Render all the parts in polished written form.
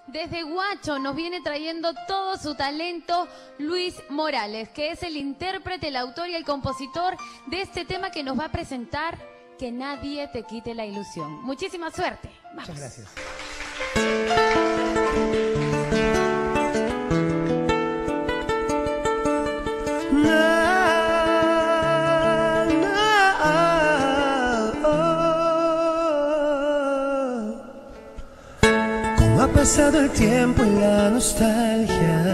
Desde Huacho nos viene trayendo todo su talento Luis Morales, que es el intérprete, el autor y el compositor de este tema que nos va a presentar, Que nadie te quite la ilusión. Muchísima suerte. Vamos. Muchas gracias. Cómo ha pasado el tiempo y la nostalgia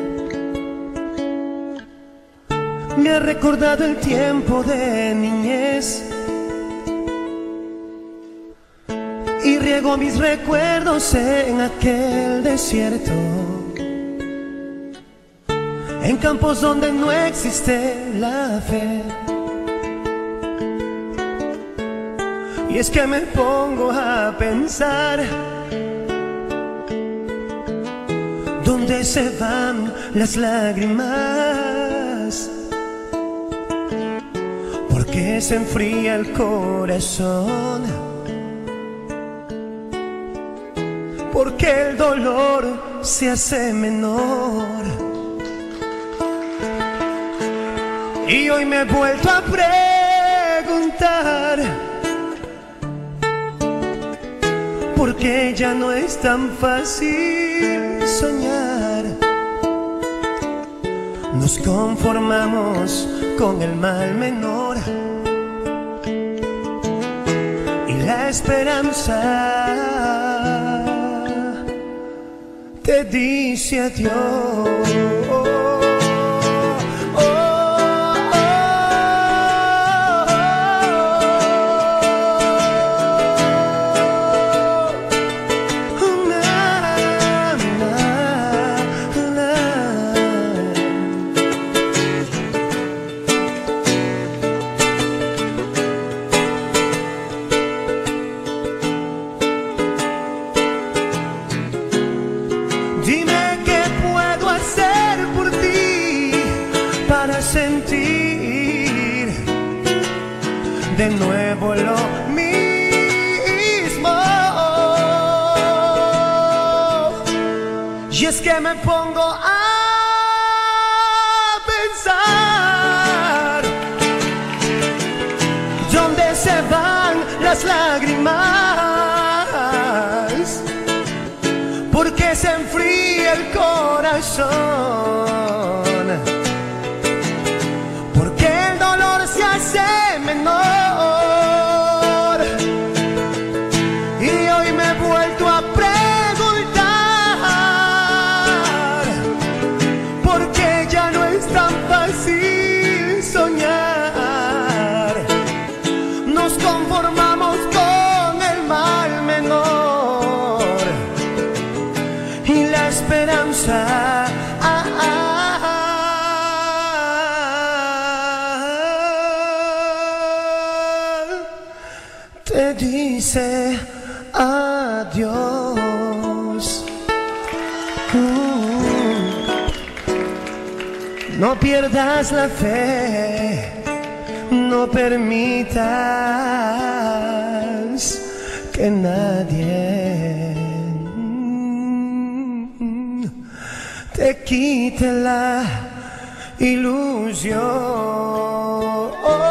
me ha recordado el tiempo de niñez y riego mis recuerdos en aquel desierto, en campos donde no existe la fe. Y es que me pongo a pensar, ¿dónde se van las lágrimas? ¿Por qué se enfría el corazón? ¿Por qué el dolor se hace menor? Y hoy me he vuelto a preguntar, ¿por qué ya no es tan fácil soñar? Nos conformamos con el mal menor y la esperanza te dice adiós. Dime qué puedo hacer por ti para sentir de nuevo lo mismo. Y es que me pongo a pensar, ¿dónde se van las lágrimas? ¿Por qué se enfría el corazón? ¿Por qué el dolor se hace menor? Y hoy me he vuelto a preguntar, ¿por qué ya no es tan fácil soñar? Nos conformamos con el mal menor y la esperanza te dice adiós. No pierdas la fe, no permitas que nadie te quite la ilusión.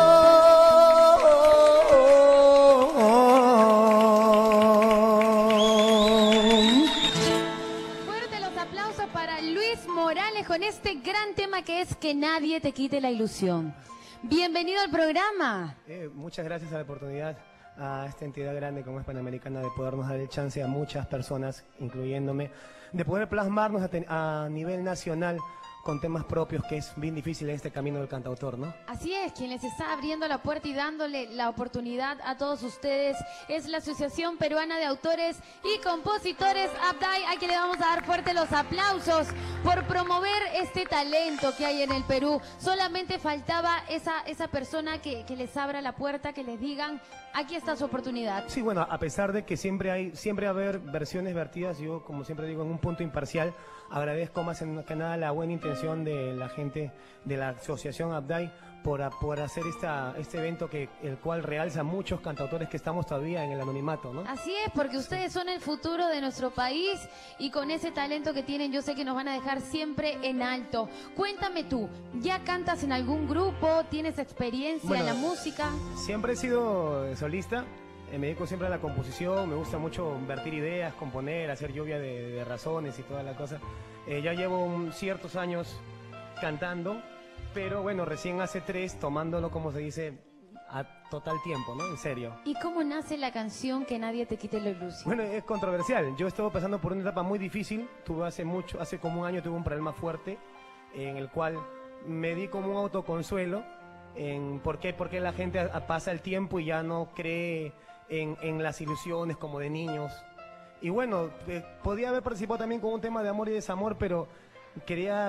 Fuerte los aplausos para Luis Morales con este gran tema que es Que nadie te quite la ilusión. Bienvenido al programa. Muchas gracias a la oportunidad, a esta entidad grande como es Panamericana, de podernos dar el chance a muchas personas, incluyéndome, de poder plasmarnos a nivel nacional con temas propios, que es bien difícil en este camino del cantautor, ¿no? Así es, quien les está abriendo la puerta y dándole la oportunidad a todos ustedes es la Asociación Peruana de Autores y Compositores, APDAI, a quien le vamos a dar fuerte los aplausos por promover este talento que hay en el Perú. Solamente faltaba esa persona que les abra la puerta, que les digan, aquí está su oportunidad. Sí, bueno, a pesar de que siempre va a haber versiones vertidas, yo, como siempre digo, en un punto imparcial, agradezco más que nada la buena intención de la gente de la Asociación APDAI por hacer este evento el cual realza a muchos cantautores que estamos todavía en el anonimato, ¿no? Así es, porque ustedes son el futuro de nuestro país y con ese talento que tienen yo sé que nos van a dejar siempre en alto. Cuéntame tú, ¿ya cantas en algún grupo? ¿Tienes experiencia en la música? Siempre he sido solista, me dedico siempre a la composición, me gusta mucho vertir ideas, componer, hacer lluvia de razones y toda la cosa. Ya llevo ciertos años cantando, pero bueno, recién hace 3, tomándolo, como se dice, a total tiempo, ¿no? En serio. ¿Y cómo nace la canción Que Nadie Te Quite la Ilusión? Bueno, es controversial. Yo estuve pasando por una etapa muy difícil. Tuve hace como un año tuve un problema fuerte en el cual me di como un autoconsuelo en por qué la gente pasa el tiempo y ya no cree en las ilusiones como de niños. Y bueno, podía haber participado también con un tema de amor y desamor, pero quería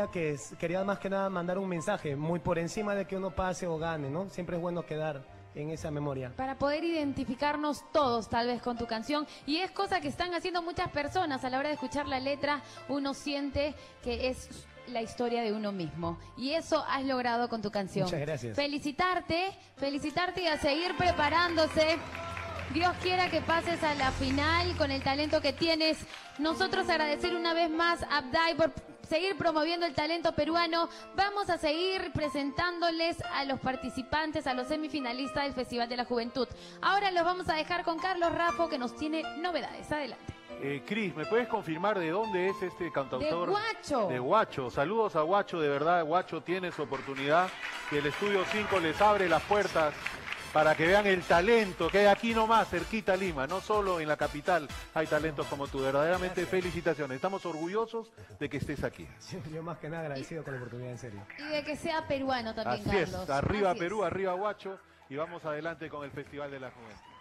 más que nada mandar un mensaje, muy por encima de que uno pase o gane, ¿no? Siempre es bueno quedar en esa memoria. Para poder identificarnos todos tal vez con tu canción, y es cosa que están haciendo muchas personas a la hora de escuchar la letra, uno siente que es la historia de uno mismo, y eso has logrado con tu canción. Muchas gracias. Felicitarte y a seguir preparándose. Dios quiera que pases a la final con el talento que tienes. Nosotros agradecer una vez más a Abday por seguir promoviendo el talento peruano. Vamos a seguir presentándoles a los participantes, a los semifinalistas del Festival de la Juventud. Ahora los vamos a dejar con Carlos Raffo, que nos tiene novedades. Adelante. Cris, ¿me puedes confirmar de dónde es este cantautor? De Huacho. De Huacho. Saludos a Huacho, de verdad. Huacho tiene su oportunidad. Que el Estudio 5 les abre las puertas para que vean el talento que hay aquí nomás, cerquita a Lima. No solo en la capital hay talentos como tú. Verdaderamente felicitaciones. Estamos orgullosos de que estés aquí. Yo más que nada agradecido con la oportunidad, en serio. Y de que sea peruano también, Así Carlos. es. Arriba Así Perú, es. arriba Huacho. Y vamos adelante con el Festival de la Juventud.